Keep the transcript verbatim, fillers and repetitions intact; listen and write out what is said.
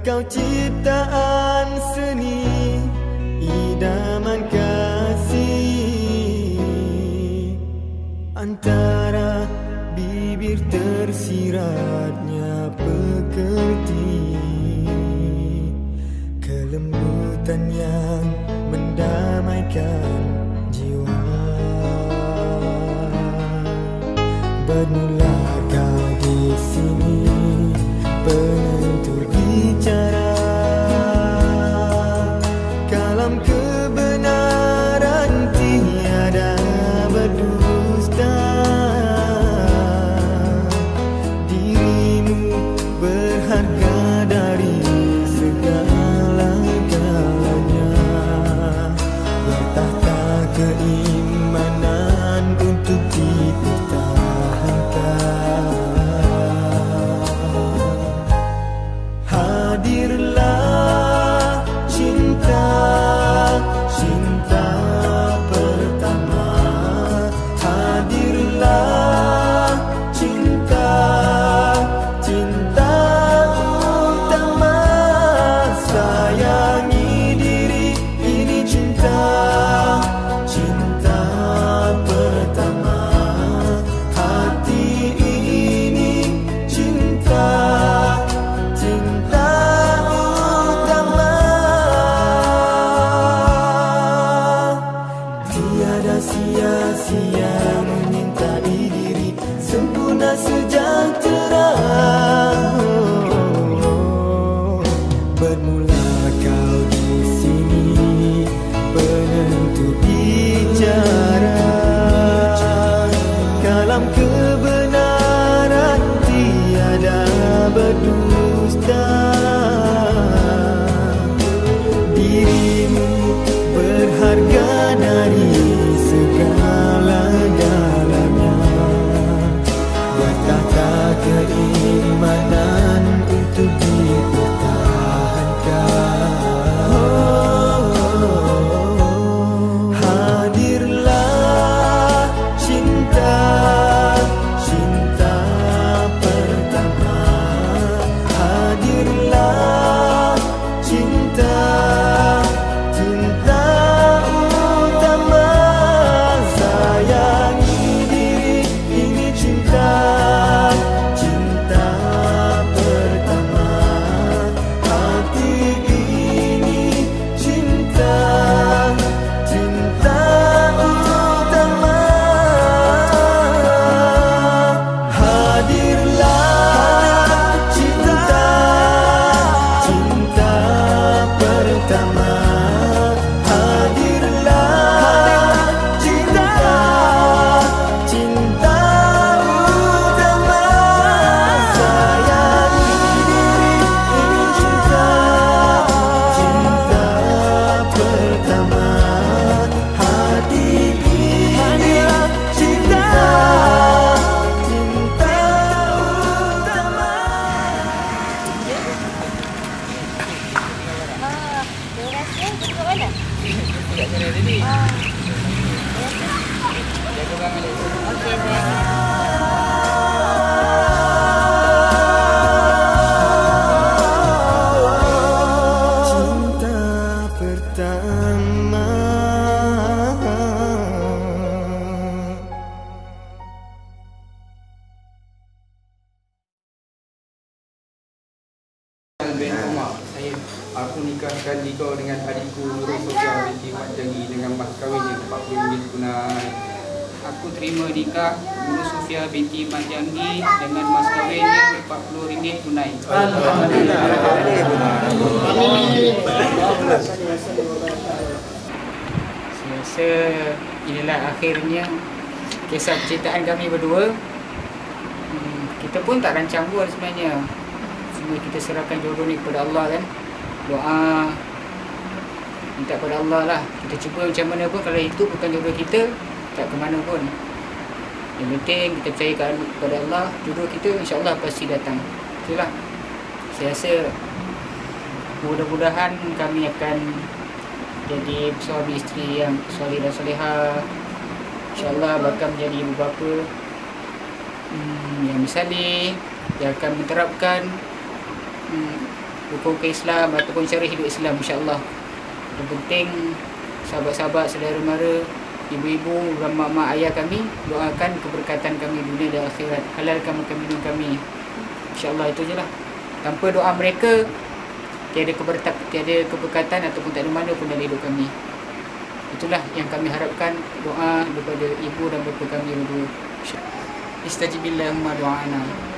Kau ciptaan seni, idaman kasih. Antara bibir tersiratnya pekerti, kelembutan yang mendamaikan jiwa. Bermula kau di sini, penentu bicara. Kalam kebenaran tiada berdusta. Dirimu berharga dari segala-galanya. Bertahta keimanan untuk dipertahankan. Hadirlah cinta, cinta pertama. Hadirlah cinta, cinta utama. Sayangi diri, ini cinta, cinta pertama. Hati ini cinta, cinta utama. Tiada sia-sia menyintai diri, sempurna sejahtera. Bermula kau di sini, penentu bicara. Kalam kebenaran tiada berdusta. Dirimu berharga dari segala-galanya. Bertahta keimanan untuk dipertahankan. Hadirlah cinta, cinta pertama. Hadirlah cinta, cinta utama. Sayangi diri, ini cinta, cinta pertama. Hati ini cinta, cinta utama. Hadirlah cinta, cinta pertama. Hadirlah cinta, cinta utama. Sayangi diri, ini cinta, cinta pertama. Hati ini cinta, cinta utama. Cinta pertama. bin Umar. Saya aku nikahkan dikau dengan adikku Nurul Sofia binti Mat Jangi dengan mas kahwinnya empat puluh ringgit tunai. Aku terima nikah Nurul Sofia binti Mat Jangi dengan mas kahwinnya empat puluh ringgit tunai. Saya rasa inilah akhirnya kisah percintaan kami berdua. Hmm, kita pun tak rancang pun sebenarnya. Semua kita serahkan jodoh ni kepada Allah kan. Doa, minta kepada Allah lah. Kita cuba macam mana pun, kalau itu bukan jodoh kita, tak ke mana pun. Yang penting kita percaya kepada Allah, jodoh kita insya-Allah pasti datang. Itulah. Saya rasa mudah-mudahan kami akan jadi suami isteri yang soleh dan soleha. InsyaAllah bakal menjadi ibu bapa hmm, yang bersaleh, yang akan menerapkan hmm, dukung ke Islam ataupun cara hidup Islam, insya-Allah. Yang penting sahabat-sahabat, saudara mara, ibu-ibu dan mak-mak ayah kami, doakan keberkatan kami dunia dan akhirat, halalkan makan minum kami, insya-Allah. Itu je lah. Tanpa doa mereka tiada keberkatan, tiada keberkatan ataupun tak ada mana pun dalam hidup kami. Itulah yang kami harapkan, doa daripada ibu dan bapa kami berdua. Istajibillahumma do'ana.